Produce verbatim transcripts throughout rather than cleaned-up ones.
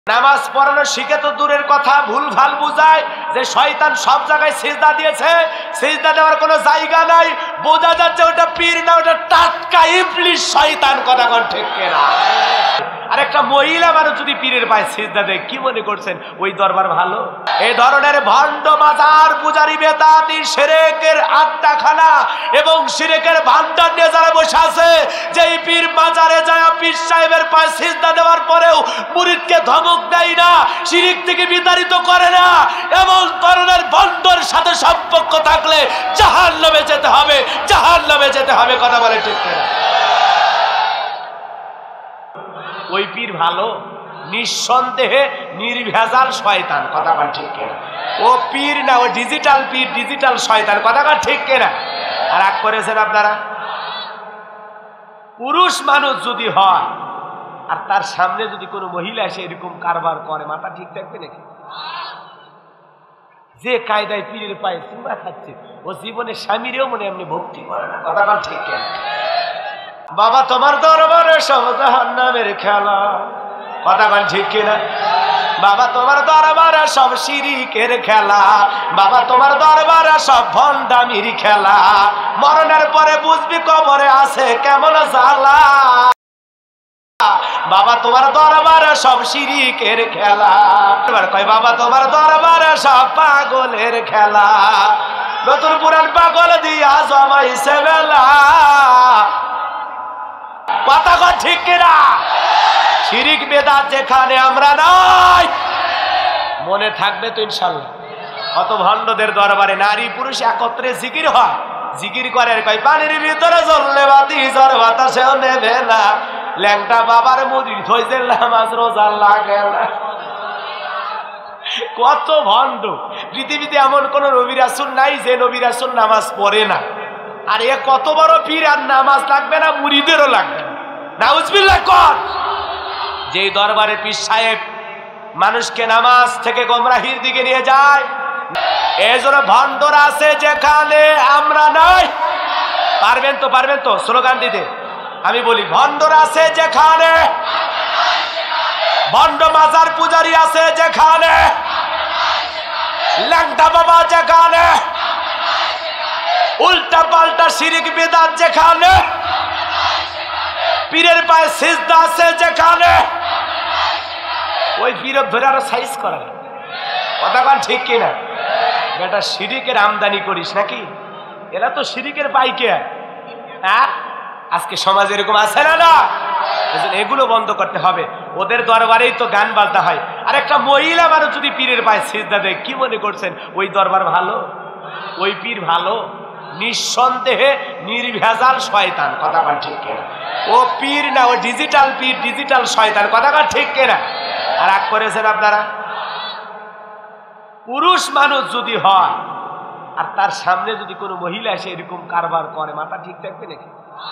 নামাজ পড়ানো শিখে তো দূরের কথা, ভুল ভাল বুঝায় যে শয়তান সব জায়গায় সিজদা দিয়েছে, সিজদা দেওয়ার কোনো জায়গা নাই, বোঝা যাচ্ছে ওটা পীর না, ওটা টাটকা ইবলিশ শয়তান। কথা কোন ঠিক কিনা? আর একটা মহিলা মানুষ যদি পীরের পায়ে সিজদা দেয়, কি মনে করছেন ওই দরবার ভালো? এই ধরনের ভণ্ড মাজার পূজারি বেদাতি শিরকের আড্ডাখানা এবং শিরকের ভান্ডার নিয়ে যারা বসে আছে, যেই পীর মাজারে যায় পীর সাহেবের পায়ে সিজদা দেওয়ার পরেও মুরিদকে ধমক দেয় না, শিরক থেকে বিতাড়িত করে না, এমন ধরনের ভণ্ডর সাথে সম্পর্ক থাকলে জাহান্নামে যেতে হবে, জাহান্নামে যেতে হবে। কথা বলে ঠিক কিনা? ওই পীর ভালো? নিঃসন্দেহে নির্ভেজাল শয়তান। কথা বল ঠিক কিনা? ও পীর না, ও ডিজিটাল পীর, ডিজিটাল শয়তান। কথা বল ঠিক কিনা? আর রাগ করেছেন আপনারা? পুরুষ মানুষ যদি হয় আর তার সামনে যদি কোনো মহিলা এসে এরকম কারবার করে, মাথা ঠিক থাকবে নাকি? যে কায়দায় পীরের পায়ে চুমা খাচ্ছে, ও জীবনে স্বামীরেও মনে এমনি ভক্তি করে না। কথা বল ঠিক কিনা? বাবা তোমার দরবারে সব জাহান্নামের খেলা। কথা বল ঠিক কিনা? বাবা তোমার দরবারে সব শিরিকের খেলা, বাবা তোমার দরবারে সব ভণ্ডামির খেলা, মরণের পরে বুঝবি কবরে আছে কেমন জ্বালা। বাবা তোমার দরবারে সব শিরিকের খেলা, এবার কয় বাবা তোমার দরবারে সব পাগলের খেলা, নতুন পুরান পাগল দিয়া জমাইছে বেলা। কথা কন ঠিক কিনা? শিরিক বেদাত যেখানে আমরা নাই, মনে থাকবে তো ইনশাল্লাহ। কত ভণ্ডদের দরবারে নারী পুরুষ একত্রে জিকির হয়, জিকির করে কয় পানির ভিতরে জ্বললে বাতি ঝড় বাতাসেও নেবে না, ল্যাংটা বাবার মুড়ি থইছে নামাজ রোজা লাগে না। কত ভণ্ড! পৃথিবীতে এমন কোন নবী রাসূল নাই যে নবী রাসূল নামাজ পড়ে না। আর এ কত বড় পীর, আর নামাজ লাগবে না, মুরিদেরও লাগবে না। নাউজুবিল্লাহ কর। যেই দরবারে পীর সাহেব মানুষকে নামাজ থেকে গোমরাহির দিকে নিয়ে যায়, এই জন্য ভণ্ডরা আছে যেখানে আমরা নাই। পারবেন তো, পারবেন তো স্লোগান দিতে? আমি বলি, ভণ্ডরা আছে যেখানে, ভণ্ড মাজার পূজারি আছে যেখানে, ল্যাংটা বাবা যেখানে, উল্টা পাল্টা শিরিক বিদআত যেখানে, পীরের পায়ে সিজদা আছে যেখানে, ওই পীরের ধরে আরো সাইজ করা। কথা বল ঠিক কিনা? বেটা শিরিকের আমদানি করিস নাকি? এরা তো শিরিকের পাইকে। হ্যাঁ, আজকে সমাজে এরকম আছে না? না, এগুলো বন্ধ করতে হবে। ওদের দরবারেই তো গান বাজনা হয়। আর একটা মহিলা মানুষ যদি পীরের পায়ে সিজদা দেয়, কি মনে করছেন ওই দরবার ভালো? ওই পীর ভালো? নিঃসন্দেহে নির্ভেজাল শয়তান। কথা বল ঠিক কিনা? ও পীর না, ও ডিজিটাল পীর, ডিজিটাল শয়তান। কথা বল ঠিক কিনা? আর রাগ করেছেন আপনারা? পুরুষ মানুষ যদি হয় আর তার সামনে যদি কোনো মহিলা এসে এরকম কারবার করে, মাথা ঠিক থাকবে নাকি?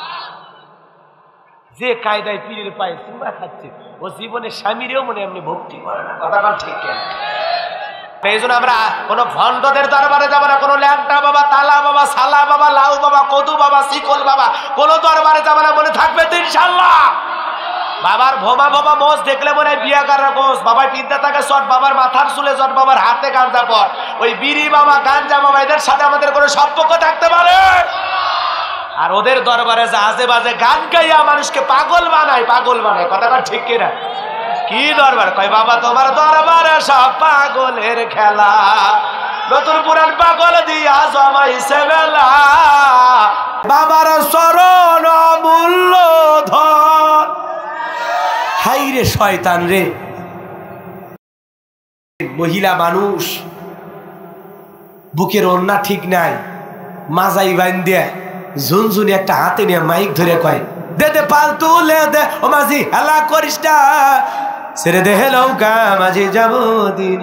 যে কায়দায় পীরের পায়ে চুমা খাচ্ছে, ও জীবনে স্বামীরেও মনে এমনি ভক্তি করে না। কথা বল ঠিক কিনা? এই জন্য আমরা কোনো ভণ্ডদের দরবারে যাবো না, কোনো ল্যাংটা বাবা, তালা বাবা, সালা বাবা, লাউ বাবা, কদু বাবা, শিকল বাবা, কোনো দরবারে যাবো না। মনে থাকবে তো ইনশাল্লাহ? বাবার ভোমা বাবা মোষ দেখলে মনে হয় বিয়া করার গোস। বাবার পিতা থাকে চট, বাবার মাথার চুলে চট, বাবার হাতে গাঞ্জা পর। ওই বিড়ি বাবা, গাঞ্জা বাবা, এদের সাথে আমাদের কোনো সম্পর্ক থাকতে পারে? আর ওদের দরবারে যা আজে বাজে গান গাইয়া মানুষকে পাগল বানায়, পাগল বানায়। কথাটা ঠিক কিনা? কি দরবার? কয় বাবা তোমার দরবারে সব পাগলের খেলা, নতুন পুরান পাগল দিয়া জমাইছে বেলা। বাবার চরণ অমূল্য ধন। হাই রে শয়তান রে! মহিলা মানুষ বুকের ওন্না ঠিক নাই, মাজাই বাইন দিয়ে ঝুনঝুনি একটা হাতে নিয়ে মাইক ধরে কয়, দে দে পালতু লে দে, ও মাঝি হেলা করিস না, ছেড়ে দে নৌকা মাঝি যাব দিন।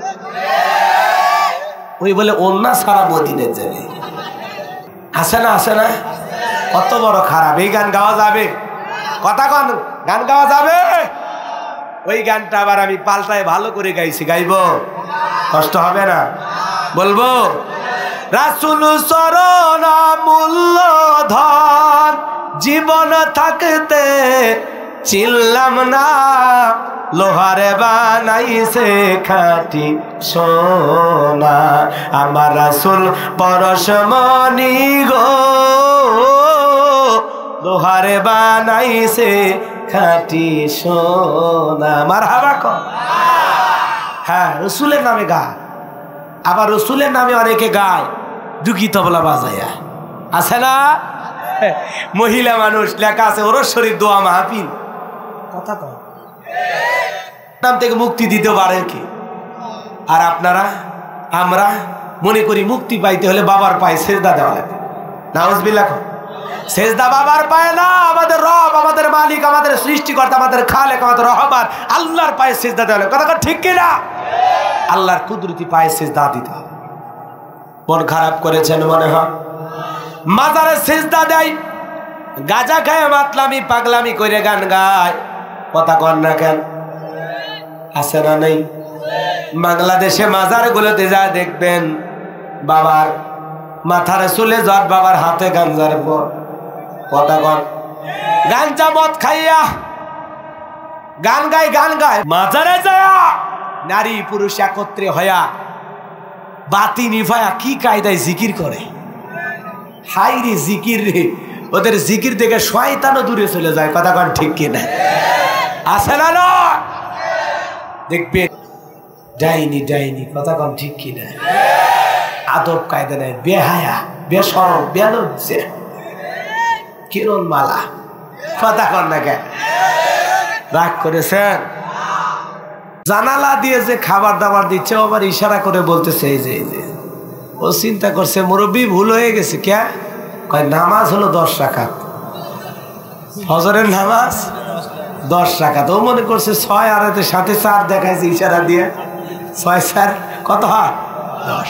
ওই বলে ওন্না সারা মদিনের যাবে। আসে না, আসে না? কত বড় খারাপ! এই গান গাওয়া যাবে? কথা কন, গান গাওয়া যাবে? ওই গানটা আবার আমি পাল্টায় ভালো করে গাইছি, গাইব? কষ্ট হবে না? বলবো, রাসূল চরণ মূল্য ধন, জীবন থাকতে চিনলাম না লোহারে বানাইছে খাঁটি সোনা আমার রাসূল পরশমণি গো লোহারে বানাইছে খাঁটি সোনা মারহাবা কর হ্যাঁ রসুলের নামে গা আবার রসুলের নামে অনেকে গায় দুঃখী তবলা বাজায়া আছে না মহিলা মানুষ লেখা আছে ওর শরীর দোয়া মাহফিল কথা কয় নাম থেকে মুক্তি দিতে পারে কি আর আপনারা আমরা মনে করি মুক্তি পাইতে হলে বাবার পায়ে সেজদা দেওয়া লাগে নাউজুবিল্লাহ সেজদা বাবার পায়ে না আমাদের রব আমাদের মালিক আমাদের সৃষ্টিকর্তা আমাদের খালেক আমাদের রহমান আল্লাহর পায়ে সেজদা দেওয়া লাগে কথা ঠিক কিনা আল্লাহর কুদরতি পায়ে সেজদা দিতে হবে মন খারাপ করেছেন মনে হয় মাজারে সেজদা দেয় গাঁজা খায় মাতলামি পাগলামি করে গান গায় কথা কন না কেন আছে না নেই বাংলাদেশে মাজার গুলোতে যা দেখবেন বাবার মাথার চুলে জট বাবার হাতে গাঞ্জার পর কথা কন গাঞ্জা মদ খাইয়া গান গায় গান গায় মাজারে যায় নারী পুরুষ একত্রে হইয়া বাতি নিভায়া কি কায়দায় জিকির করে হাই রে জিকির রে ওদের জিকির থেকে শয়তানও দূরে চলে যায় কথা কন ঠিক কিনা আছে না না দেখবেন ডাইনি ডাইনি কথা কন ঠিক কিনা আদব কায়দা নেই বেহায়া বেসরম বেলজ্জে কিরণ মালা কথা কন না কেন রাগ করেছেন জানালা দিয়ে যে খাবার দাবার দিচ্ছে আবার ইশারা করে বলতেছে এই যে এই যে ও চিন্তা করছে মুরব্বী ভুল হয়ে গেছে কে কয় নামাজ হলো দশ রাকাত ফজরের নামাজ দশ রাকাত ও মনে করছে ছয় আর সাথে চার দেখাইছে ইশারা দিয়ে ছয় চার কত হয় দশ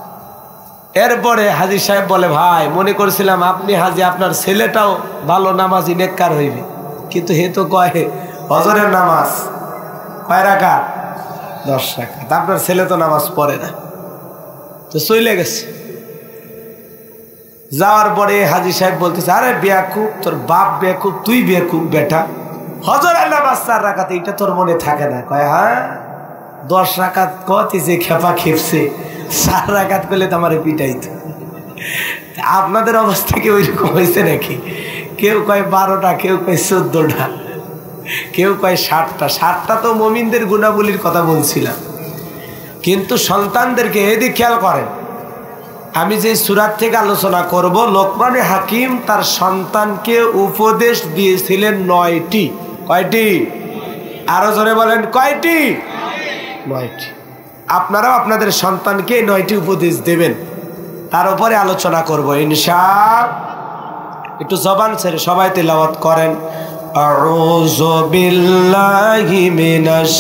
এরপরে হাজী সাহেব বলে ভাই মনে করছিলাম আপনি হাজী আপনার ছেলেটাও ভালো নামাজি নেককার হইবে কিন্তু হে তো কয় ফজরের নামাজ কয় রাকাত দশ রাকাত আপনার ছেলে তো নামাজ পড়ে না তো চলে গেছে যাওয়ার পরে হাজী সাহেব বলতেছে আরে বেয়াকুব তোর বাপ বেয়াকুব তুই বেয়াকুব বেটা ফজরের নামাজ চার রাকাত এটা তোর মনে থাকে না কয় হ্যাঁ দশ রাকাত কত যে খেপা খেপছে চার রাকাত করলে তো আমার পিটাইতো আপনাদের অবস্থা কি ওইরকম হয়েছে নাকি কেউ কয় বারোটা কেউ কয় চোদ্দটা কেউ কয় ষাটটা ষাটটা তো মুমিনদের গুণাবলীর কথা বলছিলাম কিন্তু সন্তানদেরকে এদিকে খেয়াল করেন আমি যে সূরাত থেকে আলোচনা করব লোকমানে হাকিম তার সন্তানকে উপদেশ দিয়েছিলেন নয়টি কয়টি আরো জোরে বলেন কয়টি নয়টি আপনারাও আপনাদের সন্তানকে নয়টি উপদেশ দেবেন তার উপরে আলোচনা করব ইনশাআল্লাহ একটু জবান ছেড়ে সবাই তিলাওয়াত করেন আউযু বিল্লাহি মিনাশ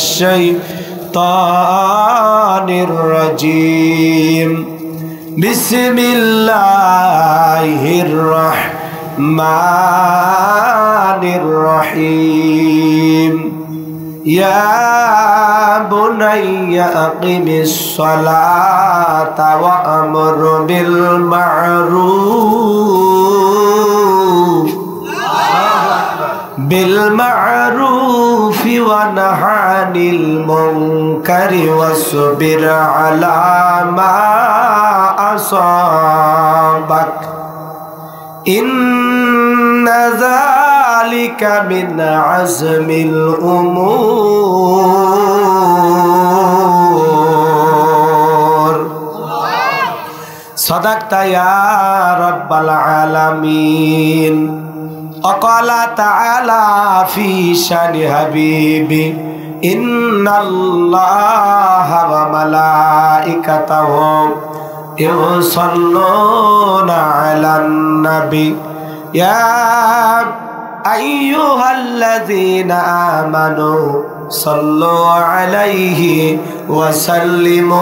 শাইতানির রাজিম বিসমিল্লাহির রাহমানির রহিম ইয়া বুনাইয়া আকিমিস সালাতা ওয়া আমর বিল মা'রুফ বিল মা'রুফ ওয়া নাহা আনিল মুনকারি ওয়াসবির আলা মা আসাবাক ইন্না যালিকা মিন আজমিল উমুর সাদাকতা ইয়া রাব্বাল আলামিন ওয়াকালা তাআলা ফি শানি হাবিবি ইন্নাল্লাহা ওয়া মালাইকাতাহু ইউসাল্লুনা আলান নবী ইয়া আইয়ুহাল্লাযীনা আমানু সাল্লু আলাইহি ওয়া সাল্লিমু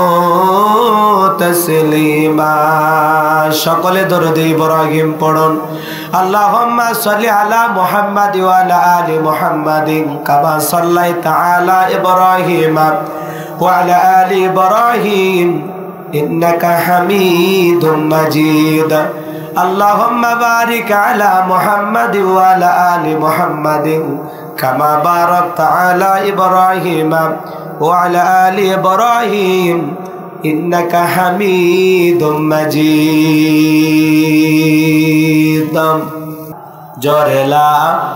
তাসলিমা সকলে দরুদ ইব্রাহিম পড়ুন আল্লাহুম্মা সাল্লি আলা মুহাম্মাদ ওয়া আলা আলি মুহাম্মাদিন কামা সাল্লাইতা আলা ইব্রাহিম ওয়া আলা আলি ইব্রাহিম ইন্নাকা হামিদুম মাজিদ اللهم بارك على محمد وعلى آل محمد কামা বারাকতা আলা ইব্রাহিম ওয়া আলা আলি ইব্রাহিম ইন্নাকা হামিদুম মাজিদ। জরেলা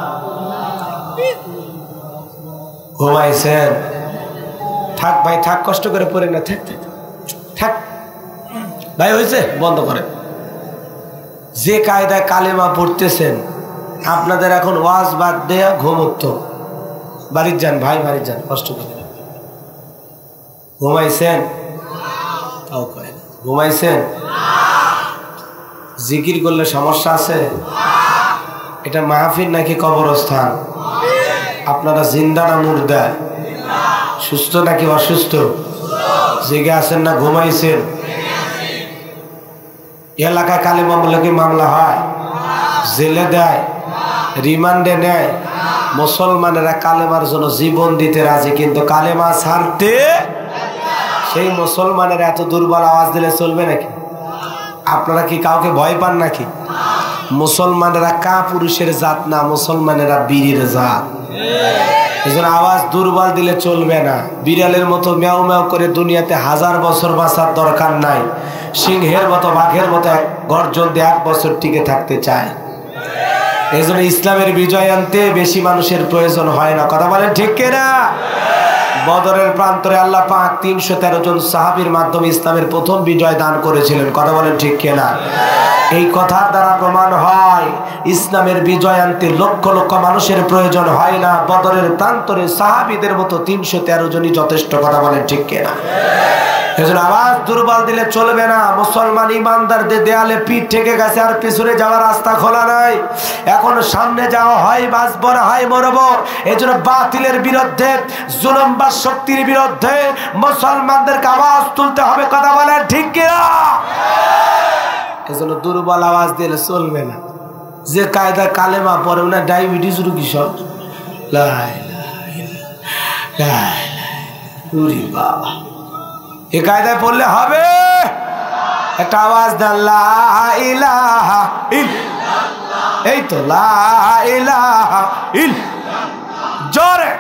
ঘুমাইছেন? থাক ভাই থাক, কষ্ট করে পড়ে না, থাক থাক ভাই, হয়েছে বন্ধ করে। যে কায়দায় কালেমা পড়তেছেন আপনাদের এখন ওয়াজ বাদ দেয়া ঘুমুত্ত, বাড়ির যান ভাই, বাড়ির যান, কষ্ট করে। ঘুমাইছেন? তাও কয় না। ঘুমাইছেন? জিকির করলে সমস্যা আছে? এটা মাহফিল নাকি কবরস্থান? আপনারা জিন্দা না মুর্দা? সুস্থ নাকি অসুস্থ? জেগে আছেন না ঘুমাইছেন? এলাকায় কালী মামলা কি মামলা হয়? জেলে দেয়, রিমান্ডে নেয়। মুসলমানেরা কালেমার জন্য জীবন দিতে রাজি, কিন্তু কালেমা ছাড়তে সেই মুসলমানের এত দুর্বল আওয়াজ দিলে চলবে নাকি? আপনারা কি কাউকে ভয় পান নাকি? মুসলমানেরা কা পুরুষের জাত না, মুসলমানেরা বীরের জাত। এই জন্য আওয়াজ দুর্বল দিলে চলবে না। বিড়ালের মতো ম্যাও ম্যাও করে দুনিয়াতে হাজার বছর বাঁচার দরকার নাই। সিংহের মতো বাঘের মতো গর্জন দিয়ে এক বছর টিকে থাকতে চায়। এই জন্য ইসলামের বিজয় আনতে বেশি মানুষের প্রয়োজন হয় না। কথা বলেন ঠিক কিনা? বদরের প্রান্তরে আল্লাহ পাক তিনশো তেরো জন সাহাবীর মাধ্যমে ইসলামের প্রথম বিজয় দান করেছিলেন। কথা বলেন ঠিক কিনা? এই কথার দ্বারা প্রমাণ হয় ইসলামের বিজয় আনতে লক্ষ লক্ষ মানুষের প্রয়োজন হয় না। বদরের প্রান্তরে সাহাবীদের মতো তিনশো তেরো জনই যথেষ্ট। কথা বলেন ঠিক কিনা? এজন্য আওয়াজ দুর্বল দিলে চলবে না। মুসলমান ইমানদারদের দেয়ালে পিঠ ঠেকে গেছে, আর পিছনে যাওয়ার রাস্তা খোলা নাই। এখন সামনে যাওয়া হয় বাঁচব না হয় মরব। এজন্য বাতিলের বিরুদ্ধে, জুলুম বা শক্তির বিরুদ্ধে মুসলমানদেরকে আওয়াজ তুলতে হবে। কথা বলেন ঠিক কিনা? এজন্য দুর্বল আওয়াজ দিলে চলবে না। যে কায়দা কালেমা পড়ে না ডায়াবেটিস রোগী সব লাই লাই লাই বাবা, এ কায়দায় পড়লে হবে? একটা আওয়াজ দেন, লা ইলাহা ইল্লাল্লাহ। এই তো লা ইলাহা ইল্লাল্লাহ। জোরে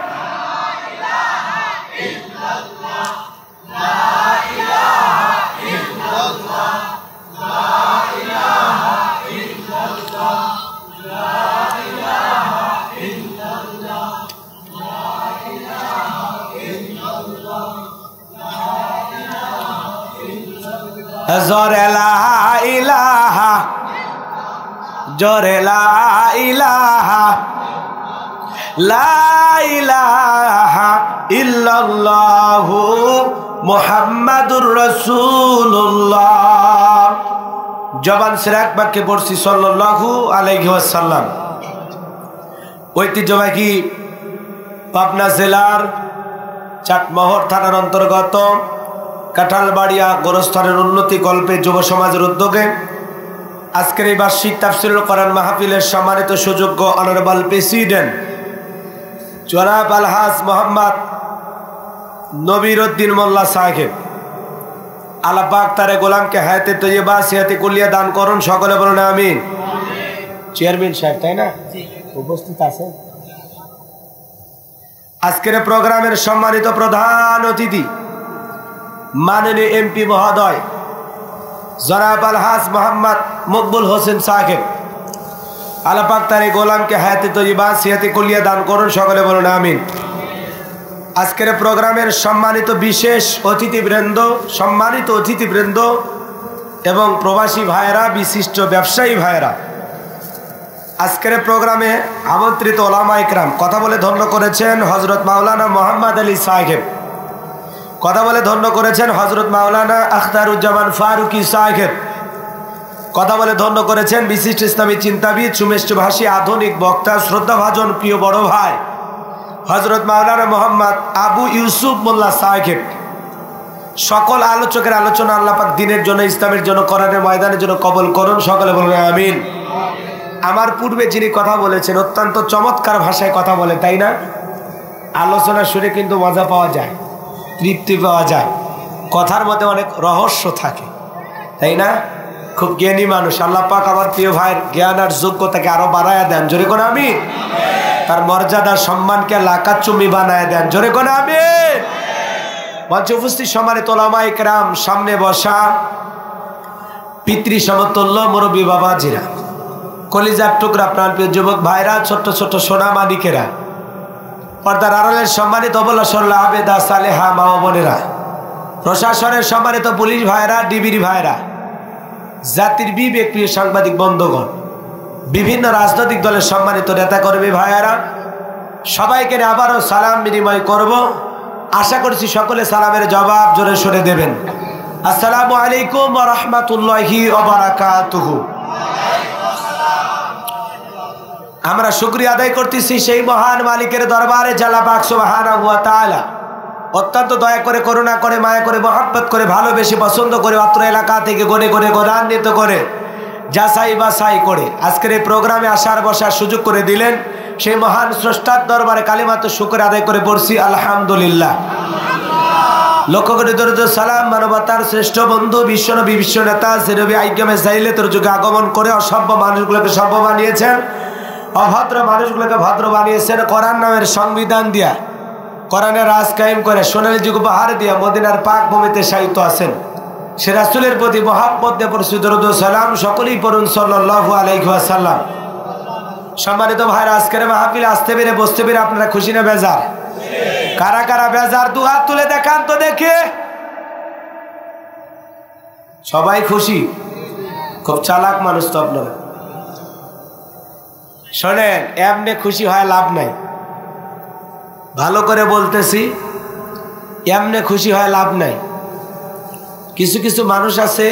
জোরে লা ইলাহা, জোরে লা ইলাহা, লা ইলাহা ইল্লাল্লাহু মুহাম্মাদুর রাসূলুল্লাহ। জবান ছেড়ে এক বাক্যে পড়ছি সাল্লাল্লাহু আলাইহি ওয়াসাল্লাম। ঐতিহ্যবাহী পাবনা জেলার চাটমোহর থানার অন্তর্গত কাঁঠালবাড়িয়া গোরস্থানের উন্নতি কল্পে যুব সমাজের উদ্যোগে আজকের এই বার্ষিক তাফসীরুল কোরআন মাহফিলের সম্মানিত সুযোগ্য অনারেবল প্রেসিডেন্ট জনাব আলহাজ মোহাম্মদ নবীর উদ্দিন মোল্লা সাহেব, আল্লাহ পাক তারে গোলামকে হায়াতে তৈয়বা সিহাতে কুলিয়া দান করুন। সকলে বলুন আমিন। চেয়ারম্যান সাহেব তাই না উপস্থিত আছে? আজকের প্রোগ্রামের সম্মানিত প্রধান অতিথি মাননীয় এমপি মহোদয় জনাব আলহাজ মোহাম্মদ মকবুল হোসেন সাহেব, আল্লাহ পাক তার এই গোলামকে হায়াতে তৈয়বা সিহাতে কুলিয়া দান করুন। সকলে বলুন আমিন। আজকের প্রোগ্রামের সম্মানিত বিশেষ অতিথিবৃন্দ, সম্মানিত অতিথিবৃন্দ এবং প্রবাসী ভাইয়েরা, বিশিষ্ট ব্যবসায়ী ভাইয়েরা, আজকের প্রোগ্রামে আমন্ত্রিত ওলামা ইকরাম, কথা বলে ধন্য করেছেন হজরত মাওলানা মোহাম্মদ আলী সাহেব, কথা বলে ধন্য করেছেন হজরত মাওলানা আখতারুজ্জামান ফারুকি সাহেব, কথা বলে ধন্য করেছেন বিশিষ্ট ইসলামী চিন্তাবিদ, সুমেষ্ঠভাষী, আধুনিক বক্তা, শ্রদ্ধাভাজন প্রিয় বড় ভাই হজরত মাওলানা মোহাম্মদ আবু ইউসুফ মোল্লা সাহেব। সকল আলোচকের আলোচনা আল্লাহ পাক দিনের জন্য, ইসলামের জন্য, কোরআনের ময়দানের জন্য কবুল করুন। সকলে বলুন আমিন। আমার পূর্বে যিনি কথা বলেছেন অত্যন্ত চমৎকার ভাষায় কথা বলে, তাই না? আলোচনা শুনে কিন্তু মজা পাওয়া যায়, তৃপ্তি পাওয়া যায়, কথার মধ্যে অনেক রহস্য থাকে, তাই না? খুব জ্ঞানী মানুষ। আল্লাহ পাক আমার প্রিয় ভাইয়ের জ্ঞান আর যোগ্যতাকে আরো বাড়ায়া দেন। জোরে করে আমিন। তার মর্যাদা সম্মানকে লাকাত চুম্বি বানায় দেন। জোরে কোন আমিন। মঞ্চে উপস্থিত সম্মানিত উলামায়ে কেরাম, সামনে বসা পিতৃ সমতুল্য মুরব্বী বাবাজিরা, কলিজার টুকরা প্রাণপ্রিয় যুবক ভাইরা, ছোট্ট ছোট্ট সোনা মানিকেরা, পর্দার আড়ালের সম্মানিত অবলা সরলা আবেদা সালেহা মা ও বোনেরা, প্রশাসনের সম্মানিত পুলিশ ভাইরা, ডিবির ভাইরা, জাতির বিবেক প্রিয় সাংবাদিক বন্ধুগণ, বিভিন্ন রাজনৈতিক দলের সম্মানিত নেতাকর্মী ভাইয়েরা, সবাইকে আবারও সালাম বিনিময় করব। আশা করছি সকলে সালামের জবাব জোরে সরে দেবেন। আসসালামু আলাইকুম ওয়া রাহমাতুল্লাহি ওয়া বারাকাতুহু। আমরা শুকরিয়া আদায় করতেছি সেই মহান মালিকের দরবারে আল্লাহ পাক সুবহানাহু ওয়া তাআলা অত্যন্ত দয়া করে, করুণা করে, মায়া করে, মহব্বত করে, ভালোবেসে, পছন্দ করে, অত্র এলাকা থেকে গনে গনে গণান্বিত করে, যাচাই বাছাই করে আজকের এই প্রোগ্রামে আসার বসার সুযোগ করে দিলেন। সেই মহান স্রষ্টার দরবারে কালিমাত শুকর আদায় করে পড়ছি আলহামদুলিল্লাহ। লক্ষ্য করে দরুদ সালাম মানবতার শ্রেষ্ঠ বন্ধু বিশ্বনবী, বিশ্ব নেতা নবী আইকামে চাইলে তোর যুগে আগমন করে অসভ্য মানুষগুলোকে সভ্য বানিয়েছেন, অভদ্র মানুষগুলোকে ভদ্র বানিয়েছেন। কোরআন নামের সংবিধান দিয়া, কোরআনের রাজ কায়েম করে সোনালী যুগ উপহার দিয়া মদিনার পাক ভূমিতে শায়িত আছেন। সে রাসূলের প্রতি মহব্বত দিয়ে পড়ছি দরুদ সালাম। সকলেই পড়ুন সাল্লাল্লাহু আলাইহি ওয়াসাল্লাম। সম্মানিত ভাইরা, আজকের মাহফিলে আসতে পেরে বসতে পেরে আপনারা খুশি না বেজার? কারা কারা বেজার দু হাত তুলে দেখান তো দেখে। সবাই খুশি? খুব চালাক মানুষ তো আপনারা। শোনেন, এমনি খুশি হয় লাভ নাই। ভালো করে বলতেছি, এমনি খুশি হয় লাভ নাই। কিছু কিছু মানুষ আছে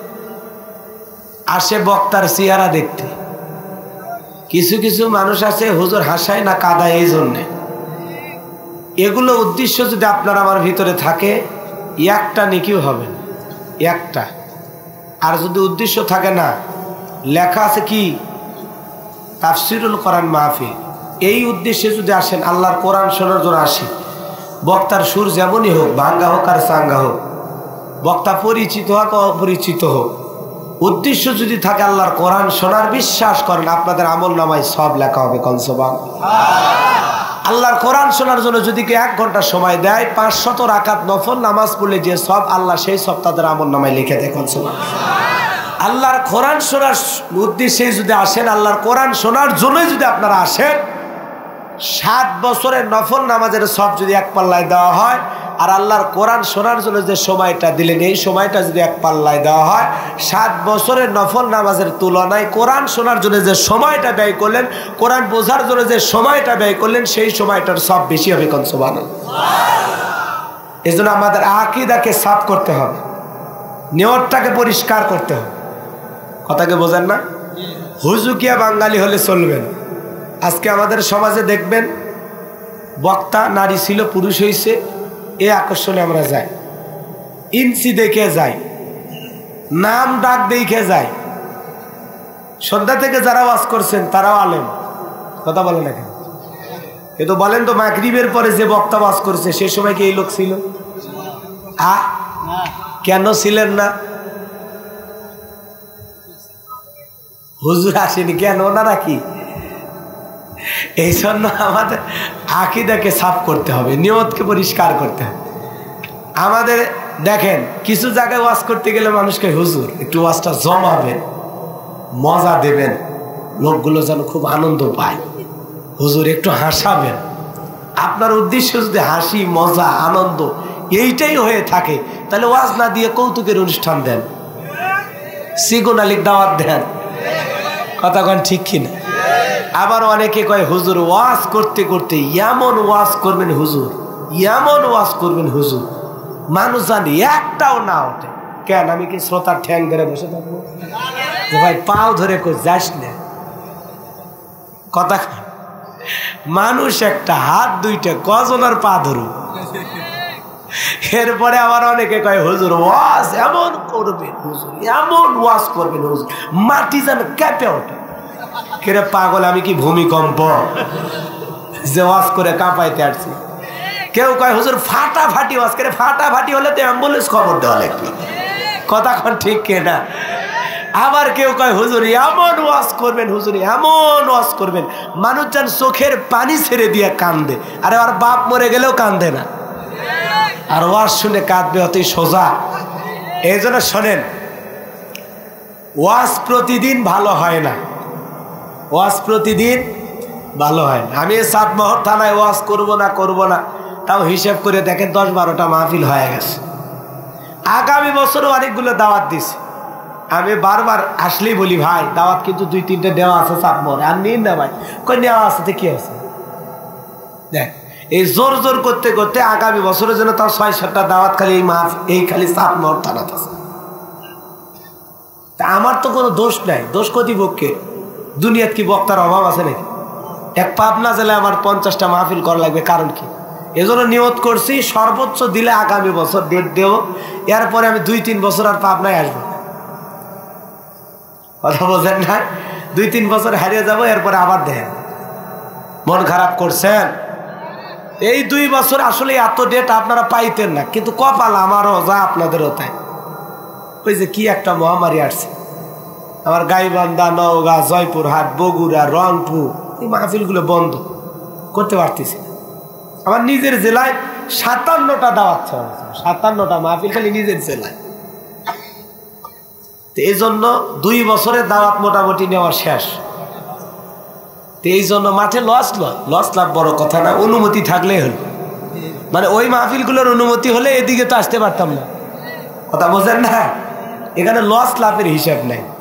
আসে বক্তার চেহারা দেখতে, কিছু কিছু মানুষ আছে হুজুর হাসায় না কাদায়, এই জন্যে। এগুলো উদ্দেশ্য যদি আপনার আমার ভিতরে থাকে, একটা নেকিও হবে একটা। আর যদি উদ্দেশ্য থাকে না, লেখা আছে কি তাফসিরুল কোরআন মাহফিল, এই উদ্দেশ্যে যদি আসেন, আল্লাহর কোরআন শোনার জন্য আসে, বক্তার সুর যেমনই হোক, ভাঙ্গা হোক আর চাঙ্গা হোক, বক্তা পরিচিত হোক অপরিচিত হোক, উদ্দেশ্য যদি থাকে আল্লাহর কোরআন শোনার, বিশ্বাস করেন আপনাদের আমল নামায় সব লেখা হবে। কনসবান আল্লাহর কোরআন শোনার জন্য যদি কেউ এক ঘন্টা সময় দেয়, পাঁচশত রাকাত নফল নামাজ পড়লে যে সব, আল্লাহ সেই সব তাদের আমল নামায় লিখে দেয়। কনসবান আল্লাহর কোরআন শোনার উদ্দেশ্যে যদি আসেন, আল্লাহর কোরআন শোনার জন্যই যদি আপনারা আসেন, সাত বছরের নফল নামাজের সব যদি এক পাল্লায় দেওয়া হয়, আর আল্লাহর কোরআন শোনার জন্য যে সময়টা দিলেন, এই সময়টা যদি এক পাল্লায় দেওয়া হয়, সাত বছরের নফল নামাজের তুলনায় কোরআন শোনার জন্য যে সময়টা ব্যয় করলেন, কোরআন বোঝার জন্য যে সময়টা ব্যয় করলেন, সেই সময়টার সব বেশি হবে। কোন সুবহানাল্লাহ। এই জন্য আমাদের আকীদাকে সাফ করতে হবে, নিয়তটাকে পরিষ্কার করতে হবে। কথাকে বোঝেন না? হুজুকিয়া বাঙালি হলে চলবে না। আজকে আমাদের সমাজে দেখবেন, বক্তা নারী ছিল, পুরুষ হয়েছে, এ আকর্ষণে আমরা যাই, ইঞ্চি দেখে যাই, নাম ডাক দেখে যাই। সন্ধ্যা থেকে যারা ওয়াজ করছেন তারাও আলেম, কথা বলেন না কেন? কিন্তু বলেন তো, মাগরিবের পরে যে বক্তা ওয়াজ করছে সে সময় কি এই লোক ছিল? আ কেন ছিলেন না? হুজুর আসেনি কেন? ওনারা কি? এই জন্য আমাদের আকীদাকে সাফ করতে হবে, নিয়তকে পরিষ্কার করতে হবে। আমাদের দেখেন, কিছু জায়গায় ওয়াজ করতে গেলে মানুষকে হুজুর একটু ওয়াজটা জমাবেন, মজা দেবেন, লোকগুলো যেন খুব আনন্দ পায়। হুজুর একটু হাসাবেন। আপনার উদ্দেশ্য যদি হাসি, মজা, আনন্দ এইটাই হয়ে থাকে, তাহলে ওয়াজ না দিয়ে কৌতুকের অনুষ্ঠান দেন, সিগুন আলীর দাওয়াত দেন। কথা কন ঠিক কিনা? আবার অনেকে কয় হুজুর ওয়াজ করতে করতে এমন ওয়াজ করবেন হুজুর, এমন ওয়াজ করবেন হুজুর, মানুষ জানি একটাও না ওঠে। কেন? আমি কি শ্রোতার ঠ্যাং ধরে বসে থাকবো? ভাই পাও ধরে কই যাস না। কথা মানুষ একটা, হাত দুইটা, কজনের পা ধরু। এরপরে আবার অনেকে কয় হুজুর ওয়াজ এমন করবেন হুজুর, এমন ওয়াজ করবেন হুজুর, মাটি যেন কেঁপে ওঠে। কেরে পাগল, আমি কি ভূমিকম্প যে ওয়াজ করে কাঁপাইতে আসছি? কেউ কয় হুজুর ফাটাফাটি ওয়াজ করে। ফাটাফাটি হলে তো অ্যাম্বুলেন্স খবর দেওয়া লাগবে। কথা কোন ঠিক কিনা? আবার কেউ কয় হুজুর এমন ওয়াজ করবেন, হুজুর এমন ওয়াজ করবেন মানুষ যেন চোখের পানি ছেড়ে দিয়ে কান্দে। আরে আর বাপ মরে গেলেও কান্দে না, আর ওয়াজ শুনে কাঁদবে অতই সোজা। এই জন্য শোনেন, ওয়াজ প্রতিদিন ভালো হয় না, ওয়াজ প্রতিদিন ভালো হয় না। আমি সাতমোহর থানায় ওয়াজ করব না করব না, তাও হিসাব করে দেখেন দশ বারোটা মাহফিল হয়ে গেছে। আগামী বছরও অনেকগুলো দাওয়াত দিছে। আমি বারবার আসলেই বলি ভাই দাওয়াত কিন্তু দুই তিনটে দেওয়া আছে সাতমোহরে, আর নিন না ভাই। কই নেওয়া আছে তো কি আছে, দেখ এই জোর জোর করতে করতে আগামী বছরের জন্য তাও ছয় সাতটা দাওয়াত খালি এই মাহ এই খালি সাতমোহর থানাতে আছে। তা আমার তো কোনো দোষ নাই, দোষ কর্তৃপক্ষের। দুনিয়াত কি বক্তার অভাব আছে নাকি? এক পাবনা জেলায় আমার পঞ্চাশটা মাহফিল করা লাগবে, কারণ কি? এজন্য নিয়ত করছি সর্বোচ্চ দিলে আগামী বছর ডেট দেব, এরপরে আমি দুই তিন বছর আর পাবনায় আসবো। কথা বোঝেন না? দুই তিন বছর হারিয়ে যাবো, এরপরে আবার দেখেন। মন খারাপ করছেন? এই দুই বছর আসলে এত ডেট আপনারা পাইতেন না, কিন্তু কপাল আমারও যা আপনাদেরও তাই। ওই যে কি একটা মহামারী আসছে, আমার গাইবান্ধা, নওগাঁ, জয়পুরহাট, বগুড়া, রংপুর, এই মাহফিলগুলো বন্ধ করতে পারতেছি না। আমার নিজের জেলায় সাতান্নটা দাওয়াত, সাতান্নটা মাহফিল খালি নিজের জেলায়। এই জন্য দুই বছরের দাওয়াত মোটামুটি নেওয়া শেষ। এই জন্য মাঠে লস লস লাভ বড় কথা না, অনুমতি থাকলেই হল। মানে ওই মাহফিলগুলোর অনুমতি হলে এদিকে তো আসতে পারতাম না। কথা বোঝেন না? এখানে লস লাভের হিসাব নাই।